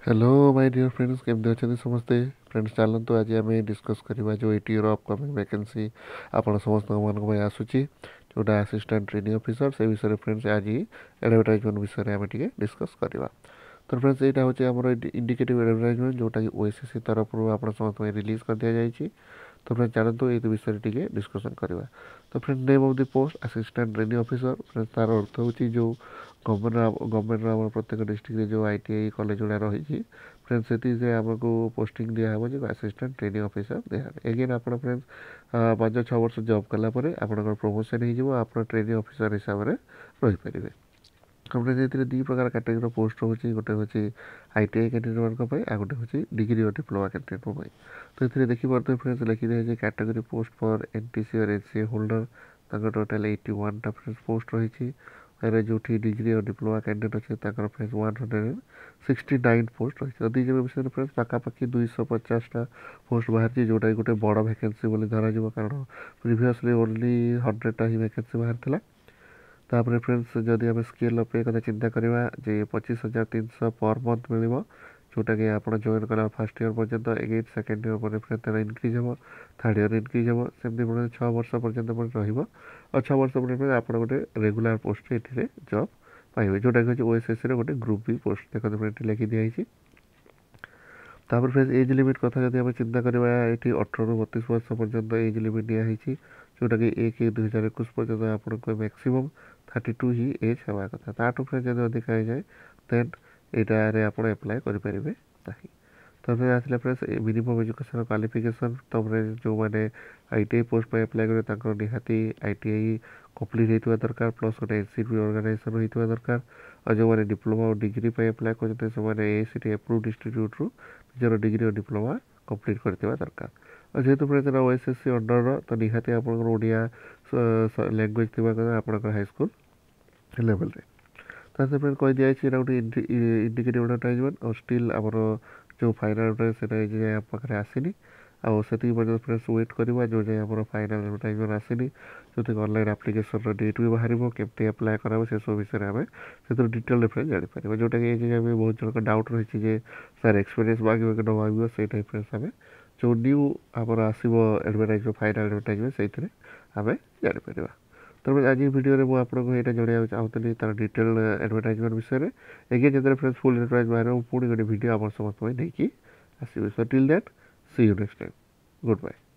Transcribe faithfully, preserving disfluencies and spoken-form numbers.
Hello my dear friends, केमती अच्छा समस्ते। फ्रेंड्स चलतु आज आम डिस्कस करवा जो एटी अपकमिंग वैकेंसी आपण समस्त मानक आसूची जोटा असिस्टेंट ट्रेनिंग ऑफिसर से विषय फ्रेंड्स आज एडवर्टाइजमेंट विषय आम डिस्कस करवा। तो फ्रेंड्स यहाँ हूँ आम इंडिकेटिव एडवर्टाइजमेंट जोटा कि ओएसएससी तरफ आप समस्त रिलीज कर दि जाएगी। तो फ्रेंड्स चलते ये विषय टी डिस्कसन करवा। तो friends name of the post assistant training officer. Friends तार अर्थ हूँ जो गवर्नमेंट गवर्नमेंट प्रत्येक डिस्ट्रिक्ट जो आईटीआई कॉलेज गुड़ा रही फ्रेंड्स से आमको पोस्टिंग दिहब जो असिस्टेंट ट्रेनिंग ऑफिसर दिहब। एगेन आप फ्रेंड्स पांच छः वर्ष जॉब कलापर आप प्रमोशन हो ट्रेनिंग ऑफिसर हिसाब से रहीपर। हमने से दी प्रकार कैटेगरी पोस्ट रोचे गोटे हूँ आईटीआई कैंडिडेट मानी आ गए हूँ डिग्री और डिप्लोमा कैंडिडेट। तो ये देखिए फ्रेंड्स लिखी दिए कैटेगरी पोस्ट फॉर एनटीसी और NCA holder total eighty one टा फ्रेंड्स पोस्ट रही जो डिग्री और डिप्लोमा कैंडिडेट अच्छे friends one hundred sixty nine post रही। दी विषय फ्रेंड्स पाखापाखि दुईश पचासटा पोस्ट बाहर जोटा गोटे बड़ वैकेंसी बोली धर कारण प्रिवियसली ओनली हंड्रेडटा ही वैकेंसी बाहर था। तापर फ्रेंड्स जदि आम स्केल अप कथा चिंता करवा जे पच्चीस हजार तीन सौ पर मंथ मिल जोटा कि आप जॉइन कला फास्ट ईयर पर्यंत एगेन सेकेंड ईयर पर फ्रेंड्स तार इनक्रिज हो थर्ड ईयर इनक्रिज हो सेमती छः वर्ष पर्यंत और छः वर्ष पर आप गोटे रेगुलर पोस्ट ये जॉब पाइबे जोटा कि ओएसएससी गोटे ग्रुप बी पोस्ट देखते फ्रेंड लिखी दिखाई। तापर फ्रेंड्स एज लिमिट कथा जब आम चिंता करवा ये अठर रु बतीस वर्ष पर्यंत एज लिमिट दिखाई जोटा कि एक एक दुई हजार एक पर्यटन आपको मैक्सीम थर्टी टू ही एज हवा कथा ताठू फ्रेंड्स जब अधिक हो जाए देन यहाँ आप एप्लाय करेंगे। तो आसला फ्रेंड्स मिनिमम एजुकेशन क्वालिफिकेशन तो जो मैंने आईटीआई पोस्ट पर एप्लाय करेंगे निहाती आईटीआई कंप्लीट होता दरकार प्लस गोटे एनसीपी ऑर्गेनाइजेशन होता दरकार और जो मैंने डिप्लोमा और डिग्री पर एप्लाय करते एआईसीटी अप्रूव्ड इंस्टीट्यूट रु निजर डिग्री और डिप्लोमा कंप्लीट करथिबा दरकार। और जेहेतु फ्रेंड्स ओएसएससी अंडर तो निहाती आप ओडिया लैंग्वेज थी आप हाईस्कूल लेवल रे। तो फ्रेंड कही दिखाई गोटे इंडिकेटिव एडवर्टाइजमेंट और स्टिल आमर जो फाइनाल एडवर्टाइजमेंट आप पाखे आसनी आती फ्रेंड्स वेट करवा जो जाए आम फाइनाल एडवर्टाइजमेंट आसनी जो ऑनलाइन एप्लिकेशन डेट भी बाहर केमती एप्लाय करा से सब विषय में से डिटेल डिफरेंस जापर जोटा कि ये बहुत जन डाउट रही सर एक्सपीरियंस मांगे कि न मांग से फ्रेंड्स आम जो न्यू आमर आसो एडवर्टाइजमेंट फाइनाल एडवर्टाइजमेंट से आम जापर। तो आज वीडियो में आपको यहाँ जन चाहूँगी तार डिटेल एडवर्टाइजमेंट विषय में एगेन जो फ्रेंड्स फुल एडवर्टाइज बाहर पुणी गोटे वीडियो आप समस्त नहीं आसो। So till that see you next time good bye.